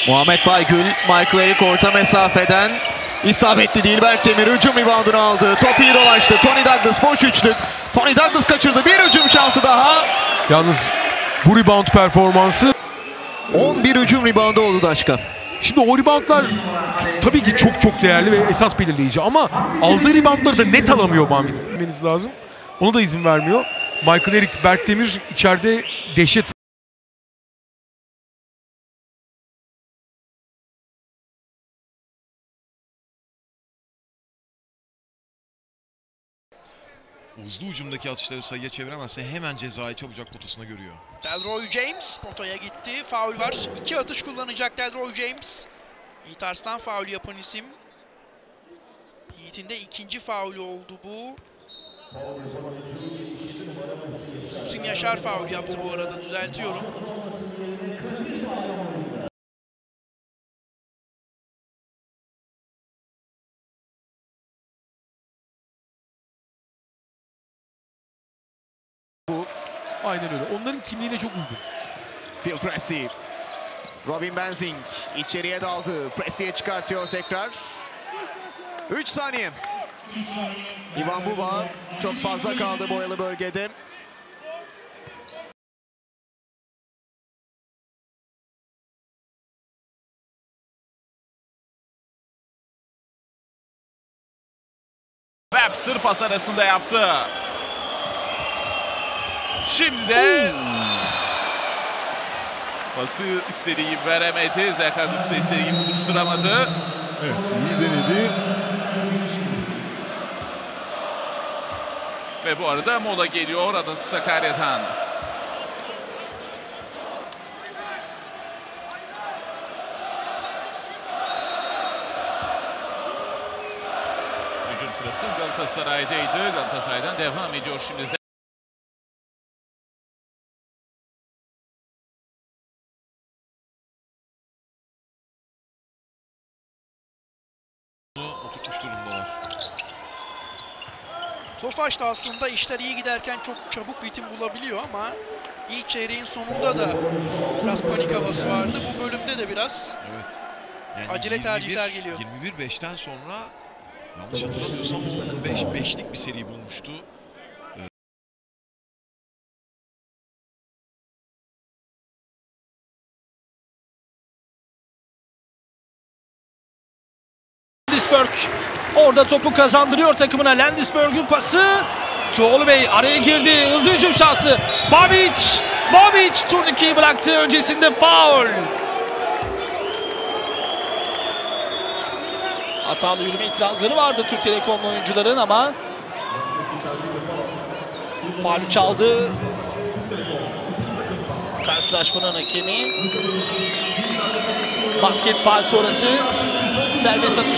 Muhammed Baygül, Michael Eric orta mesafeden isabetli değil. Berkdemir hücum reboundunu aldı. Top iyi dolaştı. Tony Douglas boş üçlük. Tony Douglas kaçırdı. Bir hücum şansı daha. Yalnız bu rebound performansı 11 hücum reboundu oldu Daşka. Şimdi o reboundlar tabii ki çok değerli ve esas belirleyici ama aldığı reboundları da net alamıyor Mahmut. Bilmeniz lazım. Ona da izin vermiyor. Michael Eric, Berkdemir içeride dehşet. Hızlı ucumdaki atışları sayıya çeviremezse hemen cezayı çabucak potasına görüyor. Delroy James potaya gitti. Faul var. 2 atış kullanacak Delroy James. Yiğit Arslan faul yapan isim. Yiğit'in de ikinci faulü oldu bu. Muhsin Yaşar faul yaptı bu arada, düzeltiyorum. Aynen öyle. Onların kimliğine çok uygun. Phil Pressey. Robin Benzing içeriye daldı. Pressey'e çıkartıyor tekrar. 3 saniye. Ivan Buba çok fazla kaldı boyalı bölgede. Webster pas arasında yaptı. Şimdi de pası istediği veremedi. Zekardus istediği buluşturamadı. Evet, iyi denedi. Ve bu arada mola geliyor Anadolu Sakarya'dan. Hücum sırası Galatasaray'daydı. Galatasaray'dan devam ediyor şimdi. Oturtmuş durumdalar. Tofaş da aslında işler iyi giderken çok çabuk ritim bulabiliyor ama ilk çeyreğin sonunda da biraz panik havası vardı. Bu bölümde de biraz acele tercihler geliyor. 21-5'ten sonra yanlış hatırlamıyorsam 15-5'lik bir seri bulmuştu. Landisberg orada topu kazandırıyor takımına. Landisberg'ün pası. Tuğolu Bey araya girdi. Hızlı hücum şansı. Babic turnikeyi bıraktı. Öncesinde faul. Hatalı yürüme itirazları vardı Türk Telekom oyuncuların ama faul çaldı. Karşılaşmanın hakemi. Basket faul sonrası serbest atış.